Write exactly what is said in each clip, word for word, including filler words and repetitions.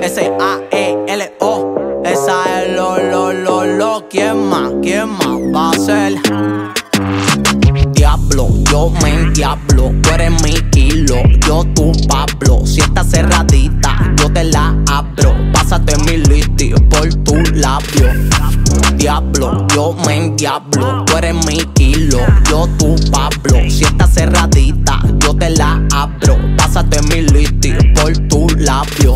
S A E L O. Esa es lo, lo, lo, lo. ¿Quién más? ¿Quién más va a ser? Diablo, yo me endiablo. Tú eres mi kilo, yo tu Pablo. Si está cerradita, yo te la abro. Pásate mi listi por tu labio. Diablo, yo me endiablo. Tú eres mi kilo, yo tu Pablo. Si está cerradita, yo te la abro. Pásate mi listi por tu labio.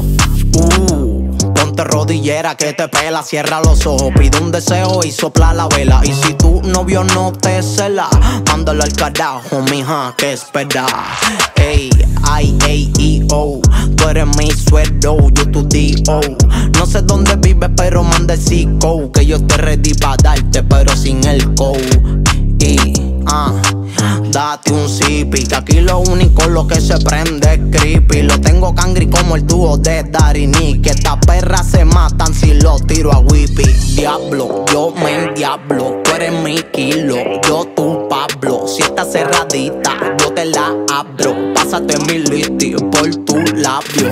Uh. Ponte rodillera que te pela, cierra los ojos, pide un deseo y sopla la vela. Y si tu novio no te cela, mándalo al carajo, mija, que espera. Ey, I, A, E, O, tú eres mi sueldo, yo tu D O. No sé dónde vives, pero manda el C-Code, que yo estoy ready pa' darte, pero sin el code. Y, ah, date un zippy, que aquí lo único lo que se prende es creepy. Lo tengo cangri como el dúo de Daddy Nick, que estas perras se matan si lo tiro a Whippy. Diablo, yo me endiablo, tú eres mi kilo, yo tu Pablo. Si está cerradita, yo te la abro. Pásate mi listi por tu labio.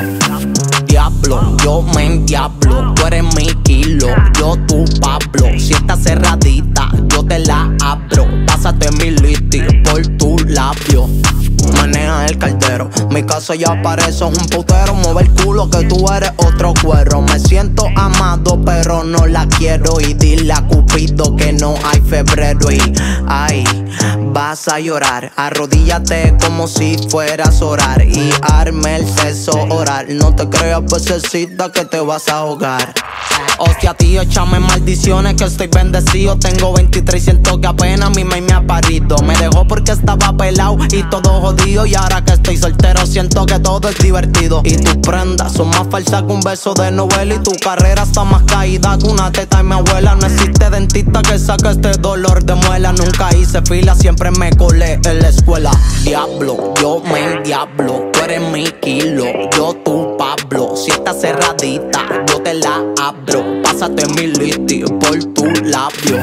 Diablo, yo me endiablo, tú eres mi kilo, yo tu Pablo. Si está cerradita, yo te la abro. Pásate mi listi por tu labio. Maneja el caldero, mi casa ya parece un putero. Mueve el culo que tú eres otro cuero. Me siento amado pero no la quiero. Y dile a Cupido que no hay febrero. Y ay, vas a llorar, arrodíllate como si fueras a orar. Y arme el sexo oral, no te creas pececita que te vas a ahogar. Hostia tío, échame maldiciones que estoy bendecido. Tengo veintitrés y siento que apenas mi maíz me ha parido. Me dejó porque estaba pelado y todo jodido. Y ahora que estoy soltero siento que todo es divertido. Y tus prendas son más falsas que un beso de novela. Y tu carrera está más caída que una teta de mi abuela. No existe dentista que saque este dolor de muela. Nunca hice fila, siempre me colé en la escuela. Diablo, yo me endiablo, tú eres mi kilo, yo tu Pablo. Si está cerradita, yo te la abro. Pásate mi listi por tu labio.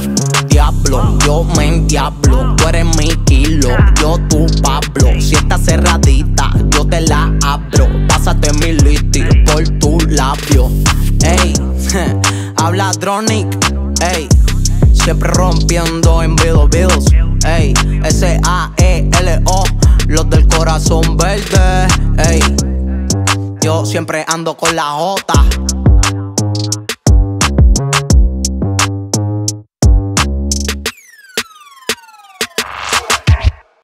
Diablo, yo me endiablo, tú eres mi kilo, yo tu Pablo. Si está cerradita, yo te la abro. Pásate mi listi por tu labio. Ey, habla Dronic, ey, siempre rompiendo en Beatles Beatles. Ey, S A E L O, los del corazón verde. Ey, yo siempre ando con la J.